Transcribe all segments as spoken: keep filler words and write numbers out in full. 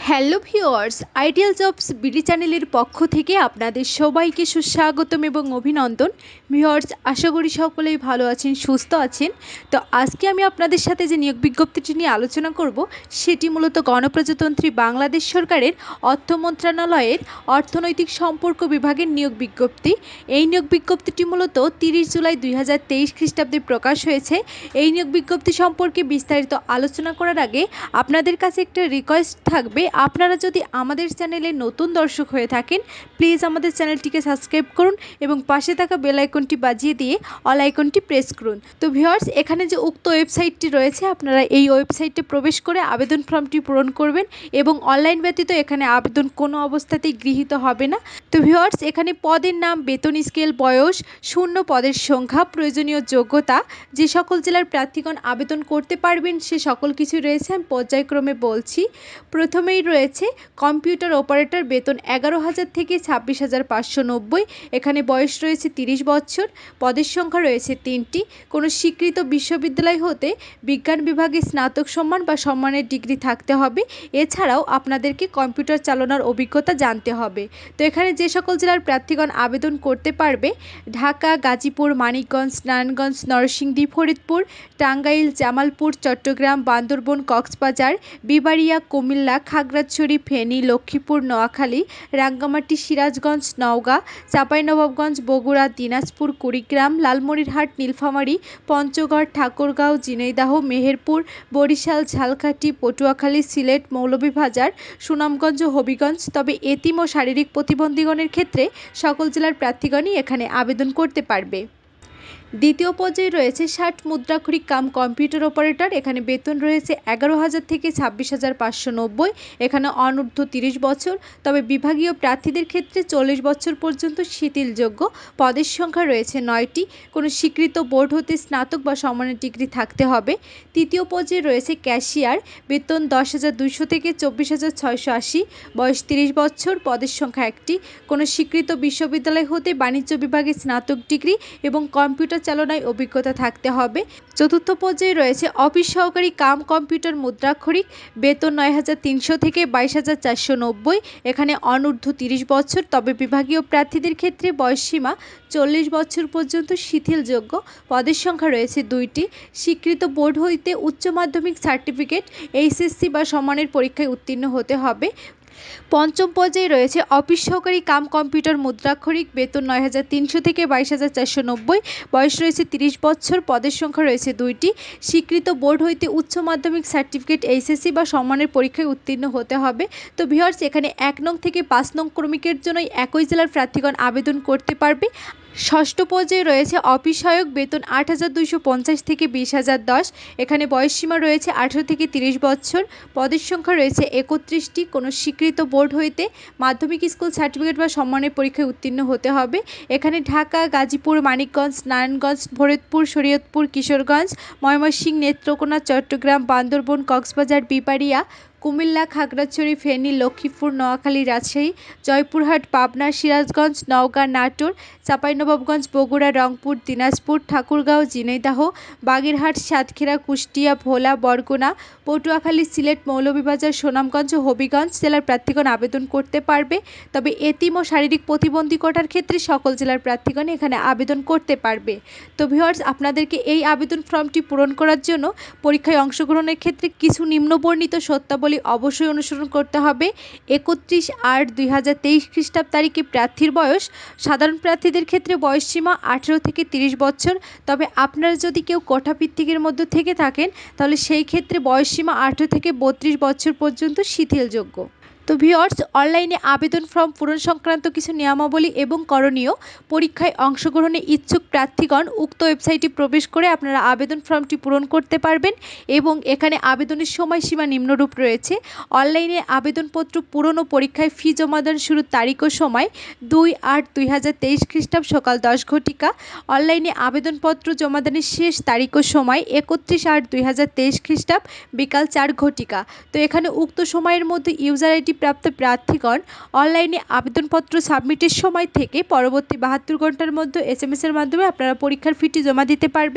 Hello viewers, ideal jobs BD চ্যানেলের পক্ষ থেকে আপনাদের সবাইকে সুস্বাগতম এবং অভিনন্দন। ভিউয়ার্স, আশা করি সকলেই ভালো আছেন, সুস্থ আছেন। তো আজকে আমি আপনাদের সাথে যে নিয়োগ বিজ্ঞপ্তিটি নিয়ে আলোচনা করব সেটি মূলত গণপ্রজাতন্ত্রী বাংলাদেশ সরকারের অর্থ মন্ত্রণালয়ের অর্থনৈতিক সম্পর্ক বিভাগের নিয়োগ বিজ্ঞপ্তি। এই নিয়োগ বিজ্ঞপ্তিটি মূলত তিরিশ জুলাই দুই হাজার তেইশ খ্রিস্টাব্দে প্রকাশ হয়েছে। এই নিয়োগ বিজ্ঞপ্তি সম্পর্কে বিস্তারিত আলোচনা করার আগে আপনাদের কাছে একটা রিকোয়েস্ট থাকবে, আপনারা যদি আমাদের চ্যানেলে নতুন দর্শক হয়ে থাকেন প্লিজ আমাদের চ্যানেলটিকে সাবস্ক্রাইব করুন এবং পাশে থাকা বেল আইকনটি বাজিয়ে দিয়ে অল আইকনটি প্রেস করুন। তো ভিউয়ার্স, এখানে যে উক্ত ওয়েবসাইটটি রয়েছে আপনারা এই ওয়েবসাইটে প্রবেশ করে আবেদন ফর্মটি পূরণ করবেন এবং অনলাইন ব্যতীত এখানে আবেদন কোনো অবস্থাতেই গৃহীত হবে না। তো ভিউয়ার্স, এখানে পদের নাম, বেতন স্কেল, বয়স, শূন্য পদের সংখ্যা, প্রয়োজনীয় যোগ্যতা, যে সকল জেলার প্রার্থীগণ আবেদন করতে পারবেন সে সকল কিছু রয়েছে। আমি পর্যায়ক্রমে বলছি। প্রথমেই রয়েছে কম্পিউটার অপারেটর, বেতন এগারো হাজার থেকে ছাব্বিশ হাজার পাঁচশো নব্বই। এখানে বয়স রয়েছে তিরিশ বছর। পদের সংখ্যা রয়েছে তিনটি। কোনো স্বীকৃত বিশ্ববিদ্যালয় হতে বিজ্ঞান বিভাগে স্নাতক সম্মান বা সম্মানের ডিগ্রি থাকতে হবে। এছাড়াও আপনাদেরকে কম্পিউটার চালানোর অভিজ্ঞতা জানতে হবে। তো এখানে যে সকল জেলার প্রার্থীগণ আবেদন করতে পারবে: ঢাকা, গাজীপুর, মানিকগঞ্জ, নারায়ণগঞ্জ, নরসিংদী, ফরিদপুর, টাঙ্গাইল, জামালপুর, চট্টগ্রাম, বান্দরবান, কক্সবাজার, বিবাড়িয়া, কুমিল্লা, খাগড়াছড়ি, ফেনী, লক্ষ্মীপুর, নোয়াখালী, রাঙ্গামাটি, সিরাজগঞ্জ, নওগাঁ, চাঁপাইনবাবগঞ্জ, বগুড়া, দিনাজপুর, কুড়িগ্রাম, লালমনিরহাট, নীলফামারী, পঞ্চগড়, ঠাকুরগাঁও, ঝিনাইদহ, মেহেরপুর, বরিশাল, ঝালকাঠি, পটুয়াখালী, সিলেট, মৌলভীবাজার, সুনামগঞ্জ, হবিগঞ্জ। তবে এতিম ও শারীরিক প্রতিবন্ধীগণের ক্ষেত্রে সকল জেলার প্রার্থীগণই এখানে আবেদন করতে পারবে। দ্বিতীয় পর্যায়ে রয়েছে ষাট মুদ্রাক্ষরিক কাম কম্পিউটার অপারেটর। এখানে বেতন রয়েছে এগারো হাজার থেকে ছাব্বিশ হাজার পাঁচশো নব্বই। এখানে অনূর্ধ্ব তিরিশ বছর। তবে বিভাগীয় প্রার্থীদের ক্ষেত্রে চল্লিশ বছর পর্যন্ত শিথিলযোগ্য। পদের সংখ্যা রয়েছে নয়টি। কোনো স্বীকৃত বোর্ড হতে স্নাতক বা সম্মানের ডিগ্রি থাকতে হবে। তৃতীয় পর্যায়ে রয়েছে ক্যাশিয়ার, বেতন দশ হাজার দুইশো থেকে চব্বিশ হাজার ছয়শো আশি। বয়স তিরিশ বছর। পদের সংখ্যা একটি। কোনো স্বীকৃত বিশ্ববিদ্যালয় হতে বাণিজ্য বিভাগে স্নাতক ডিগ্রি এবং কম্পিউটার চালনায় অভিজ্ঞতা থাকতে হবে। চতুর্থ পর্যায়ে রয়েছে অফিস সহকারী কাম কম্পিউটার মুদ্রাক্ষরিক, বেতন নয় হাজার তিনশো থেকে বাইশ হাজার চারশো নব্বই। এখানে অনূর্ধ্ব তিরিশ বছর। তবে বিভাগীয় প্রার্থীদের ক্ষেত্রে বয়সসীমা চল্লিশ বছর পর্যন্ত শিথিলযোগ্য। পদের সংখ্যা রয়েছে দুইটি। স্বীকৃত বোর্ড হইতে উচ্চ মাধ্যমিক সার্টিফিকেট, এইচএসসি বা সমানের পরীক্ষায় উত্তীর্ণ হতে হবে। পঞ্চম পর্যায়ে রয়েছে অফিস সহকারী কাম কম্পিউটার মুদ্রাক্ষরিক, বেতন নয় হাজার তিনশো থেকে বাইশ হাজার চারশো নব্বই। বয়স রয়েছে তিরিশ বছর। পদের সংখ্যা রয়েছে দুইটি। স্বীকৃত বোর্ড হইতে উচ্চ মাধ্যমিক সার্টিফিকেট, এইচএসসি বা সম্মানের পরীক্ষায় উত্তীর্ণ হতে হবে। তো ভিউয়ার্স, এখানে এক নং থেকে পাঁচ নং ক্রমিকের জন্য একই জেলার প্রার্থীগণ আবেদন করতে পারবে। ষষ্ঠ পর্যায়ে রয়েছে অফিস সহায়ক, বেতন আট হাজার দুইশো পঞ্চাশ থেকে বিশ হাজার দশ। এখানে বয়সসীমা রয়েছে আঠেরো থেকে তিরিশ বছর। পদের সংখ্যা রয়েছে একত্রিশটি। কোনো স্বীকৃত বোর্ড হইতে মাধ্যমিক স্কুল সার্টিফিকেট বা সম্মানের পরীক্ষায় উত্তীর্ণ হতে হবে। এখানে ঢাকা, গাজীপুর, মানিকগঞ্জ, নারায়ণগঞ্জ, ফরিদপুর, শরীয়তপুর, কিশোরগঞ্জ, ময়মনসিংহ, নেত্রকোনা, চট্টগ্রাম, বান্দরবান, কক্সবাজার, বিবাড়িয়া, কুমিল্লা, খাগড়াছড়ি, ফেনী, লক্ষ্মীপুর, নোয়াখালী, রাজশাহী, জয়পুরহাট, পাবনা, সিরাজগঞ্জ, নওগাঁ, নাটোর, চাঁপাইনবাবগঞ্জ, বগুড়া, রংপুর, দিনাজপুর, ঠাকুরগাঁও, ঝিনাইদহ, বাগেরহাট, সাতক্ষীরা, কুষ্টিয়া, ভোলা, বরগুনা, পটুয়াখালী, সিলেট, মৌলভীবাজার, সুনামগঞ্জ ও হবিগঞ্জ জেলার প্রার্থীগণ আবেদন করতে পারবে। তবে এতিম ও শারীরিক প্রতিবন্ধী কোটার ক্ষেত্রে সকল জেলার প্রার্থীগণ এখানে আবেদন করতে পারবে। তো ভিউয়ার্স, আপনাদেরকে এই আবেদন ফর্মটি পূরণ করার জন্য পরীক্ষায় অংশগ্রহণের ক্ষেত্রে কিছু নিম্নবর্ণিত সত্যাবলী অবশ্যই অনুসরণ করতে হবে। একত্রিশ আট দুই হাজার তেইশ খ্রিস্টাব্দ তারিখে প্রার্থীর বয়স, সাধারণ প্রার্থীদের ক্ষেত্রে বয়সসীমা আঠেরো থেকে তিরিশ বছর। তবে আপনারা যদি কেউ কোটাভিত্তিকের মধ্যে থেকে থাকেন তাহলে সেই ক্ষেত্রে বয়সসীমা আঠেরো থেকে বত্রিশ বছর পর্যন্ত শিথিলযোগ্য। তো ভিউয়ার্স, অনলাইনে আবেদন ফর্ম পূরণ সংক্রান্ত কিছু নিয়মাবলী এবং করণীয়: পরীক্ষায় অংশগ্রহণে ইচ্ছুক প্রার্থীগণ উক্ত ওয়েবসাইটে প্রবেশ করে আপনারা আবেদন ফর্মটি পূরণ করতে পারবেন এবং এখানে আবেদনের সময়সীমা নিম্নরূপ রয়েছে। অনলাইনে আবেদনপত্র পূরণ ও পরীক্ষায় ফি জমাদান শুরুর তারিখ ও সময় দুই আট দুই হাজার তেইশ খ্রিস্টাব্দ সকাল দশ ঘটিকা। অনলাইনে আবেদনপত্র জমাদানের শেষ তারিখ ও সময় একত্রিশ আট দুই হাজার তেইশ খ্রিস্টাব্দ বিকাল চার ঘটিকা। তো এখানে উক্ত সময়ের মধ্যে ইউজার আইডি প্রাপ্ত প্রার্থীগণ অনলাইনে আবেদনপত্র সাবমিটের সময় থেকে পরবর্তী বাহাত্তর ঘন্টার মধ্যে এস এম এস এর মাধ্যমে আপনারা পরীক্ষার ফিটি জমা দিতে পারবেন।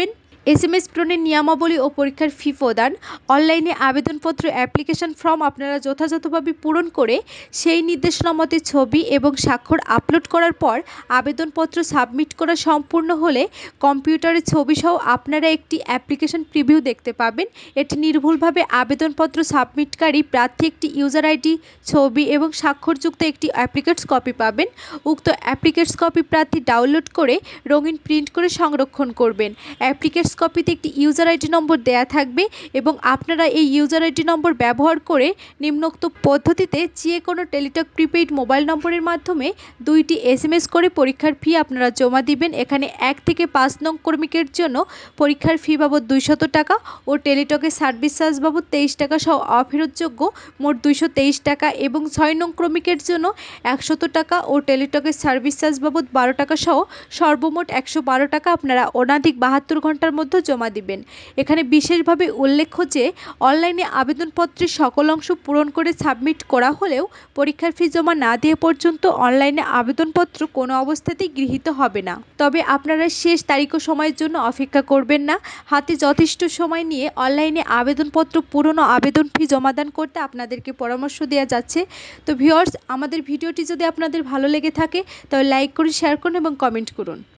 এস এম এস পূরণের নিয়মাবলী ও পরীক্ষার ফি প্রদান। অনলাইনে আবেদনপত্র অ্যাপ্লিকেশন ফর্ম আপনারা যথাযথভাবে পূরণ করে সেই নির্দেশনা মতে ছবি এবং স্বাক্ষর আপলোড করার পর আবেদনপত্র সাবমিট করা সম্পূর্ণ হলে কম্পিউটারে ছবিসহ আপনারা একটি অ্যাপ্লিকেশন প্রিভিউ দেখতে পাবেন। এটি নির্ভুলভাবে আবেদনপত্র সাবমিটকারী প্রার্থী একটি ইউজার আইডি, ছবি এবং স্বাক্ষরযুক্ত একটি অ্যাপ্লিকেটস কপি পাবেন। উক্ত অ্যাপ্লিকেটস কপি প্রার্থী ডাউনলোড করে রঙিন প্রিন্ট করে সংরক্ষণ করবেন। অ্যাপ্লিকেটস কপিতে একটি ইউজার আইডি নম্বর দেয়া থাকবে এবং আপনারা এই ইউজার আইডি নম্বর ব্যবহার করে নিম্নোক্ত পদ্ধতিতে যে কোনো টেলিটক প্রিপেইড মোবাইল নম্বরের মাধ্যমে দুইটি এস এম এস করে পরীক্ষার ফি আপনারা জমা দিবেন। এখানে এক থেকে পাঁচ নং কর্মীকের জন্য পরীক্ষার ফি বাবদ দুইশত টাকা ও টেলিটকের সার্ভিস চার্জ বাবদ তেইশ টাকা সহ অফেরতযোগ্য মোট দুইশো তেইশ টাকা এবং ছয় নং ক্রমিকের জন্য একশত টাকা ও টেলিটকের সার্ভিস চার্জ বাবদ বারো টাকা সহ সর্বমোট একশো বারো টাকা আপনারা অনাধিক বাহাত্তর ঘন্টার মধ্যে জমা দিবেন। এখানে বিশেষভাবে উল্লেখ্য যে অনলাইনে আবেদনপত্রের সকল অংশ পূরণ করে সাবমিট করা হলেও পরীক্ষার ফি জমা না দিয়ে পর্যন্ত অনলাইনে আবেদনপত্র কোনো অবস্থাতেই গৃহীত হবে না। তবে আপনারা শেষ তারিখ ও সময়ের জন্য অপেক্ষা করবেন না। হাতে যথেষ্ট সময় নিয়ে অনলাইনে আবেদনপত্র পূরণ ও আবেদন ফি জমাদান করতে আপনাদেরকে পরামর্শ দেওয়া যাচ্ছে। তো ভিউয়ার্স, আমাদের ভিডিওটি যদি আপনাদের ভালো লেগে থাকে তবে লাইক করুন, শেয়ার করুন এবং কমেন্ট করুন।